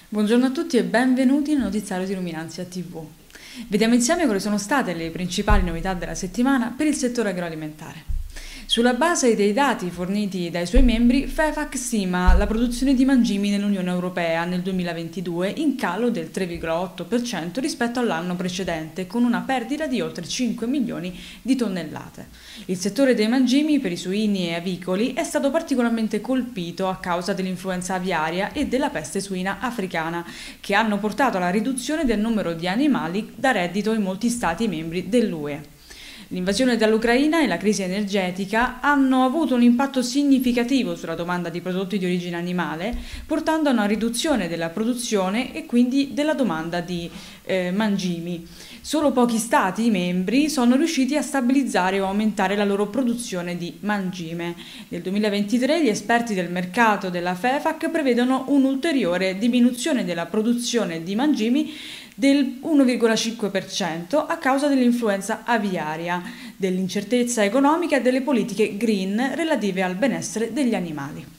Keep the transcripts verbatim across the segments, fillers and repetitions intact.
Buongiorno a tutti e benvenuti nel notiziario di Luminanzia T V. Vediamo insieme quali sono state le principali novità della settimana per il settore agroalimentare. Sulla base dei dati forniti dai suoi membri, FEFAC stima la produzione di mangimi nell'Unione Europea nel duemilaventidue in calo del tre virgola otto per cento rispetto all'anno precedente, con una perdita di oltre cinque milioni di tonnellate. Il settore dei mangimi per i suini e avicoli è stato particolarmente colpito a causa dell'influenza aviaria e della peste suina africana, che hanno portato alla riduzione del numero di animali da reddito in molti Stati membri dell'U E. L'invasione dall'Ucraina e la crisi energetica hanno avuto un impatto significativo sulla domanda di prodotti di origine animale, portando a una riduzione della produzione e quindi della domanda di eh, mangimi. Solo pochi Stati membri sono riusciti a stabilizzare o aumentare la loro produzione di mangime. Nel duemilaventitré gli esperti del mercato della FEFAC prevedono un'ulteriore diminuzione della produzione di mangimi del uno virgola cinque per cento a causa dell'influenza aviaria, dell'incertezza economica e delle politiche green relative al benessere degli animali.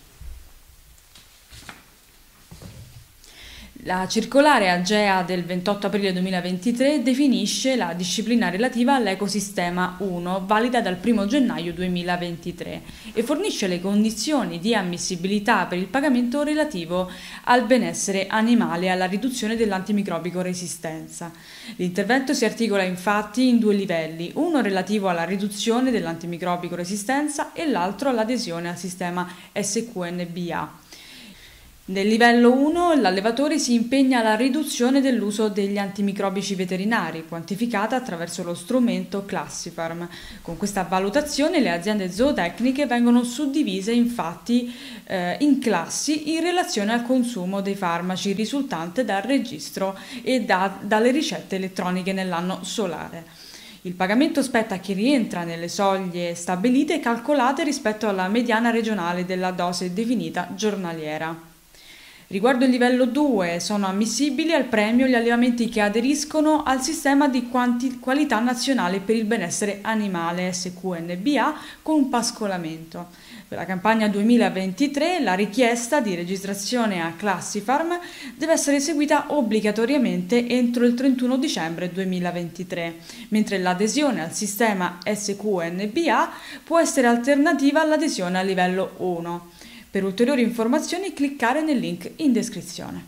La circolare AGEA del ventotto aprile duemilaventitré definisce la disciplina relativa all'ecosistema uno, valida dal primo gennaio duemilaventitré, e fornisce le condizioni di ammissibilità per il pagamento relativo al benessere animale e alla riduzione dell'antimicrobico resistenza. L'intervento si articola infatti in due livelli, uno relativo alla riduzione dell'antimicrobico resistenza e l'altro all'adesione al sistema S Q N B A. Nel livello uno l'allevatore si impegna alla riduzione dell'uso degli antimicrobici veterinari, quantificata attraverso lo strumento Classifarm. Con questa valutazione le aziende zootecniche vengono suddivise infatti eh, in classi in relazione al consumo dei farmaci risultante dal registro e da, dalle ricette elettroniche nell'anno solare. Il pagamento spetta a chi rientra nelle soglie stabilite e calcolate rispetto alla mediana regionale della dose definita giornaliera. Riguardo il livello due, sono ammissibili al premio gli allevamenti che aderiscono al sistema di quanti- qualità nazionale per il benessere animale S Q N B A con un pascolamento. Per la campagna duemilaventitré la richiesta di registrazione a Classifarm deve essere eseguita obbligatoriamente entro il trentuno dicembre duemilaventitré, mentre l'adesione al sistema S Q N B A può essere alternativa all'adesione a livello uno. Per ulteriori informazioni cliccare nel link in descrizione.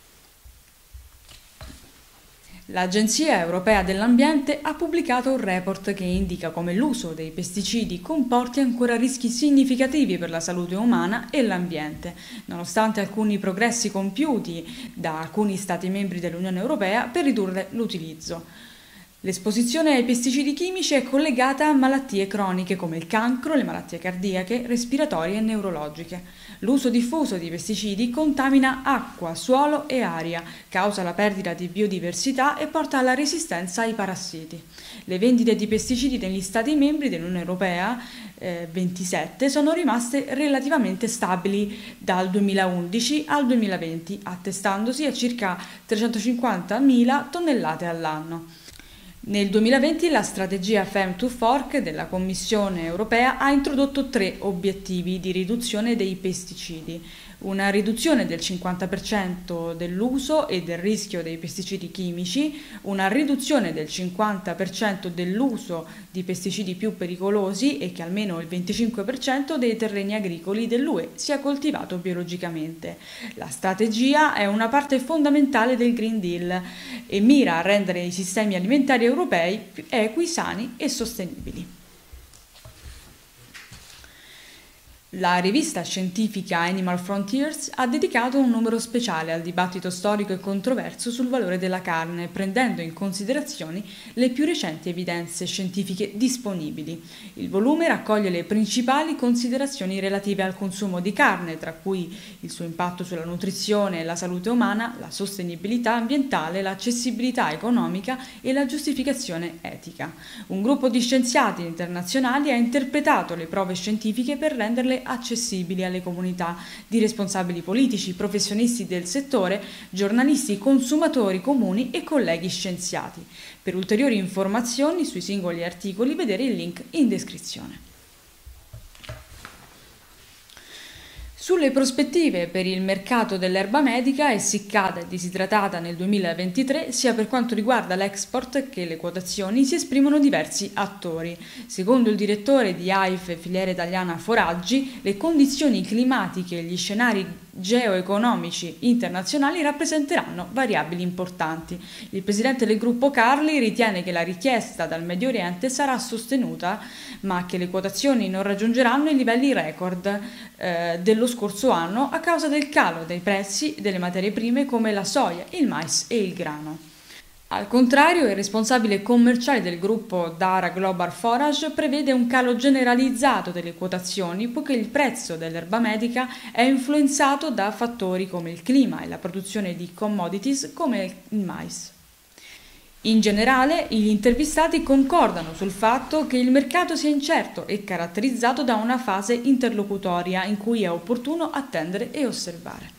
L'Agenzia Europea dell'Ambiente ha pubblicato un report che indica come l'uso dei pesticidi comporti ancora rischi significativi per la salute umana e l'ambiente, nonostante alcuni progressi compiuti da alcuni Stati membri dell'Unione Europea per ridurre l'utilizzo. L'esposizione ai pesticidi chimici è collegata a malattie croniche come il cancro, le malattie cardiache, respiratorie e neurologiche. L'uso diffuso di pesticidi contamina acqua, suolo e aria, causa la perdita di biodiversità e porta alla resistenza ai parassiti. Le vendite di pesticidi negli Stati membri dell'Unione Europea, eh, ventisette, sono rimaste relativamente stabili dal duemilaundici al duemilaventi, attestandosi a circa trecentocinquantamila tonnellate all'anno. Nel duemilaventi la strategia Farm to Fork della Commissione europea ha introdotto tre obiettivi di riduzione dei pesticidi: una riduzione del cinquanta per cento dell'uso e del rischio dei pesticidi chimici, una riduzione del cinquanta per cento dell'uso di pesticidi più pericolosi e che almeno il venticinque per cento dei terreni agricoli dell'U E sia coltivato biologicamente. La strategia è una parte fondamentale del Green Deal e mira a rendere i sistemi alimentari europei più equi, sani e sostenibili. La rivista scientifica Animal Frontiers ha dedicato un numero speciale al dibattito storico e controverso sul valore della carne, prendendo in considerazione le più recenti evidenze scientifiche disponibili. Il volume raccoglie le principali considerazioni relative al consumo di carne, tra cui il suo impatto sulla nutrizione e la salute umana, la sostenibilità ambientale, l'accessibilità economica e la giustificazione etica. Un gruppo di scienziati internazionali ha interpretato le prove scientifiche per renderle accessibili alle comunità di responsabili politici, professionisti del settore, giornalisti, consumatori comuni e colleghi scienziati. Per ulteriori informazioni sui singoli articoli vedere il link in descrizione. Sulle prospettive per il mercato dell'erba medica essiccata e disidratata nel duemilaventitré, sia per quanto riguarda l'export che le quotazioni, si esprimono diversi attori. Secondo il direttore di A I F, filiera italiana Foraggi, le condizioni climatiche e gli scenari geoeconomici internazionali rappresenteranno variabili importanti. Il presidente del gruppo Carli ritiene che la richiesta dal Medio Oriente sarà sostenuta, ma che le quotazioni non raggiungeranno i livelli record eh, dello scorso anno a causa del calo dei prezzi delle materie prime come la soia, il mais e il grano. Al contrario, il responsabile commerciale del gruppo Dara Global Forage prevede un calo generalizzato delle quotazioni, poiché il prezzo dell'erba medica è influenzato da fattori come il clima e la produzione di commodities come il mais. In generale, gli intervistati concordano sul fatto che il mercato sia incerto e caratterizzato da una fase interlocutoria in cui è opportuno attendere e osservare.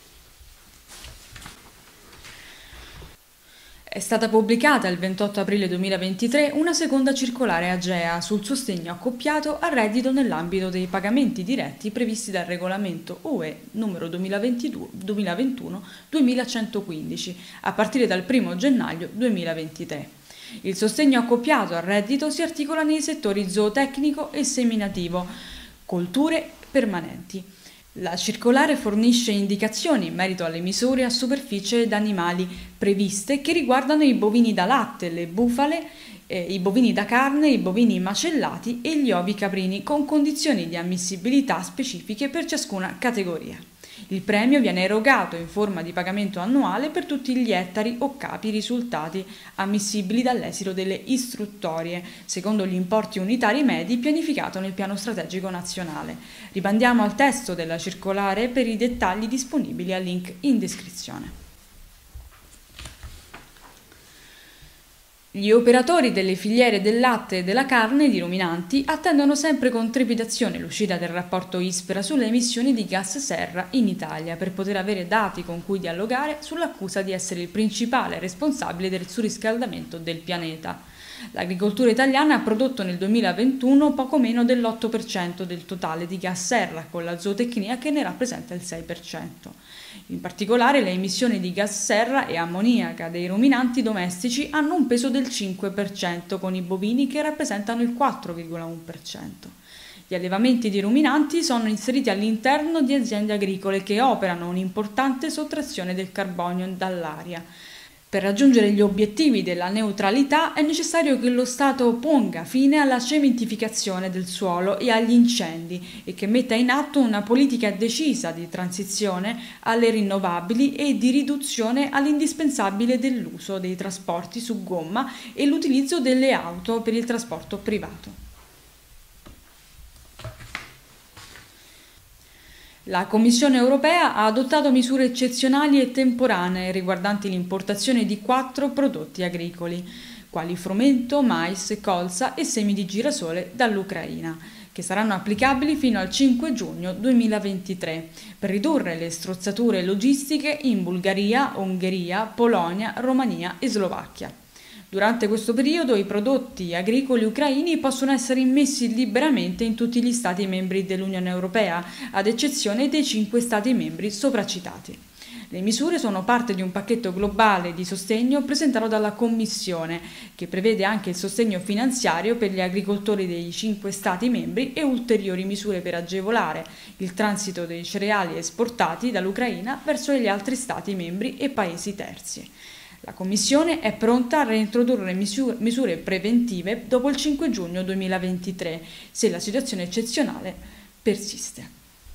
È stata pubblicata il ventotto aprile duemilaventitré una seconda circolare AGEA sul sostegno accoppiato al reddito nell'ambito dei pagamenti diretti previsti dal regolamento U E numero duemilaventuno duemilacentoquindici a partire dal primo gennaio duemilaventitré. Il sostegno accoppiato al reddito si articola nei settori zootecnico e seminativo, colture permanenti. La circolare fornisce indicazioni in merito alle misure a superficie d'animali previste che riguardano i bovini da latte, le bufale, eh, i bovini da carne, i bovini macellati e gli ovi caprini con condizioni di ammissibilità specifiche per ciascuna categoria. Il premio viene erogato in forma di pagamento annuale per tutti gli ettari o capi risultati ammissibili dall'esito delle istruttorie, secondo gli importi unitari medi pianificato nel piano strategico nazionale. Rimandiamo al testo della circolare per i dettagli disponibili al link in descrizione. Gli operatori delle filiere del latte e della carne di ruminanti attendono sempre con trepidazione l'uscita del rapporto ISPRA sulle emissioni di gas serra in Italia per poter avere dati con cui dialogare sull'accusa di essere il principale responsabile del surriscaldamento del pianeta. L'agricoltura italiana ha prodotto nel duemilaventuno poco meno dell'otto per cento del totale di gas serra, con la zootecnia che ne rappresenta il sei per cento. In particolare le emissioni di gas serra e ammoniaca dei ruminanti domestici hanno un peso del cinque per cento, con i bovini che rappresentano il quattro virgola uno per cento. Gli allevamenti di ruminanti sono inseriti all'interno di aziende agricole che operano un'importante sottrazione del carbonio dall'aria. Per raggiungere gli obiettivi della neutralità è necessario che lo Stato ponga fine alla cementificazione del suolo e agli incendi e che metta in atto una politica decisa di transizione alle rinnovabili e di riduzione all'indispensabile dell'uso dei trasporti su gomma e l'utilizzo delle auto per il trasporto privato. La Commissione europea ha adottato misure eccezionali e temporanee riguardanti l'importazione di quattro prodotti agricoli, quali frumento, mais, colza e semi di girasole dall'Ucraina, che saranno applicabili fino al cinque giugno duemilaventitré, per ridurre le strozzature logistiche in Bulgaria, Ungheria, Polonia, Romania e Slovacchia. Durante questo periodo i prodotti agricoli ucraini possono essere immessi liberamente in tutti gli Stati membri dell'Unione Europea, ad eccezione dei cinque Stati membri sopracitati. Le misure sono parte di un pacchetto globale di sostegno presentato dalla Commissione, che prevede anche il sostegno finanziario per gli agricoltori dei cinque Stati membri e ulteriori misure per agevolare il transito dei cereali esportati dall'Ucraina verso gli altri Stati membri e paesi terzi. La Commissione è pronta a reintrodurre misure preventive dopo il cinque giugno duemilaventitré, se la situazione eccezionale persiste.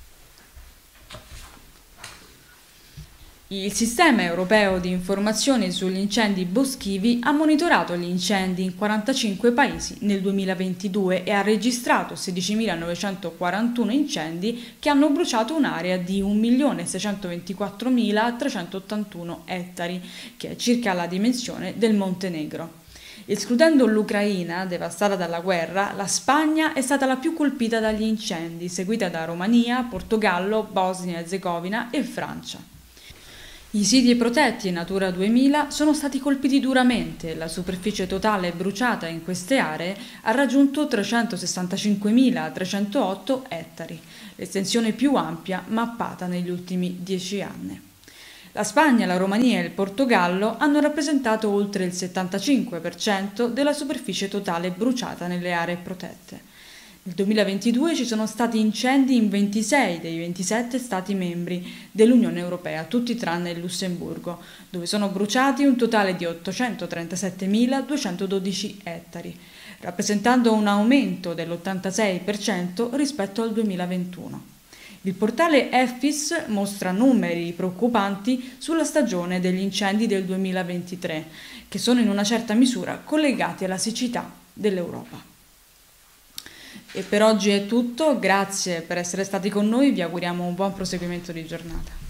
Il Sistema Europeo di Informazione sugli Incendi Boschivi ha monitorato gli incendi in quarantacinque paesi nel duemilaventidue e ha registrato sedicimilanovecentoquarantuno incendi che hanno bruciato un'area di un milione seicentoventiquattromilatrecentottantuno ettari, che è circa la dimensione del Montenegro. Escludendo l'Ucraina, devastata dalla guerra, la Spagna è stata la più colpita dagli incendi, seguita da Romania, Portogallo, Bosnia e Erzegovina e Francia. I siti protetti e Natura duemila sono stati colpiti duramente. La superficie totale bruciata in queste aree ha raggiunto trecentosessantacinquemilatrecentootto ettari, l'estensione più ampia mappata negli ultimi dieci anni. La Spagna, la Romania e il Portogallo hanno rappresentato oltre il settantacinque per cento della superficie totale bruciata nelle aree protette. Nel duemilaventidue ci sono stati incendi in ventisei dei ventisette Stati membri dell'Unione Europea, tutti tranne il Lussemburgo, dove sono bruciati un totale di ottocentotrentasette miladuecentododici ettari, rappresentando un aumento dell'ottantasei per cento rispetto al duemilaventuno. Il portale Effis mostra numeri preoccupanti sulla stagione degli incendi del duemilaventitré, che sono in una certa misura collegati alla siccità dell'Europa. E per oggi è tutto, grazie per essere stati con noi, vi auguriamo un buon proseguimento di giornata.